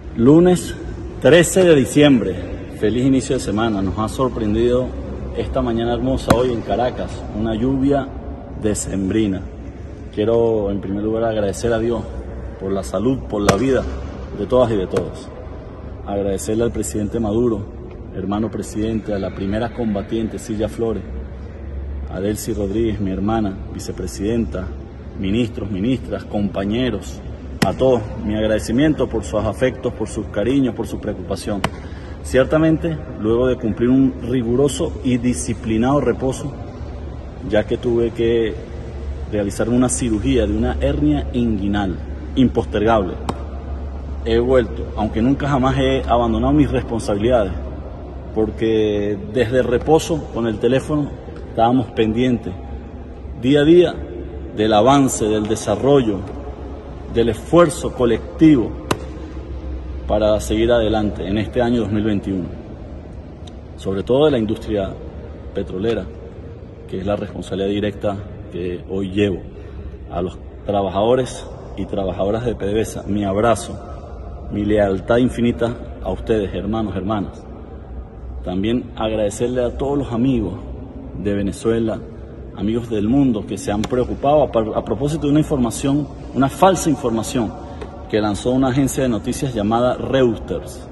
Lunes 13 de diciembre, feliz inicio de semana. Nos ha sorprendido esta mañana hermosa hoy en Caracas, una lluvia decembrina. Quiero en primer lugar agradecer a Dios por la salud, por la vida de todas y de todos. Agradecerle al presidente Maduro, hermano presidente, a la primera combatiente Cilia Flores, a Delcy Rodríguez, mi hermana, vicepresidenta, ministros, ministras, compañeros, a todos, mi agradecimiento por sus afectos, por sus cariños, por su preocupación. Ciertamente, luego de cumplir un riguroso y disciplinado reposo, ya que tuve que realizar una cirugía de una hernia inguinal impostergable, he vuelto, aunque nunca jamás he abandonado mis responsabilidades, porque desde el reposo con el teléfono estábamos pendientes día a día del avance, del desarrollo, del esfuerzo colectivo para seguir adelante en este año 2021, sobre todo de la industria petrolera, que es la responsabilidad directa que hoy llevo. A los trabajadores y trabajadoras de PDVSA, mi abrazo, mi lealtad infinita a ustedes, hermanos, hermanas. También agradecerle a todos los amigos de Venezuela, amigos del mundo que se han preocupado a propósito de una información, una falsa información que lanzó una agencia de noticias llamada Reuters.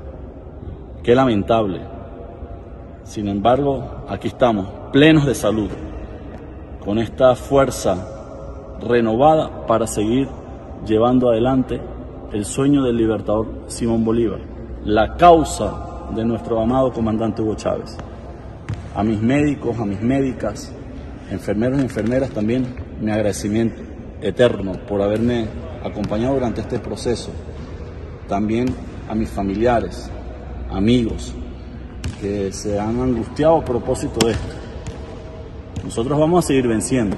Qué lamentable. Sin embargo, aquí estamos, plenos de salud, con esta fuerza renovada para seguir llevando adelante el sueño del libertador Simón Bolívar, la causa de nuestro amado comandante Hugo Chávez. A mis médicos, a mis médicas, enfermeros y enfermeras también, mi agradecimiento eterno por haberme acompañado durante este proceso. También a mis familiares, amigos, que se han angustiado a propósito de esto. Nosotros vamos a seguir venciendo.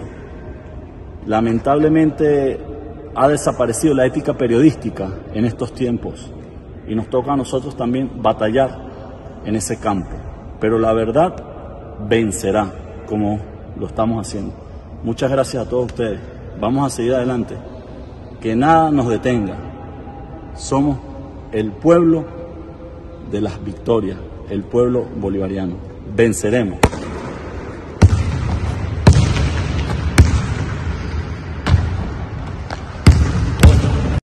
Lamentablemente ha desaparecido la ética periodística en estos tiempos y nos toca a nosotros también batallar en ese campo. Pero la verdad vencerá, como lo estamos haciendo. Muchas gracias a todos ustedes. Vamos a seguir adelante. Que nada nos detenga. Somos el pueblo de las victorias, el pueblo bolivariano. Venceremos.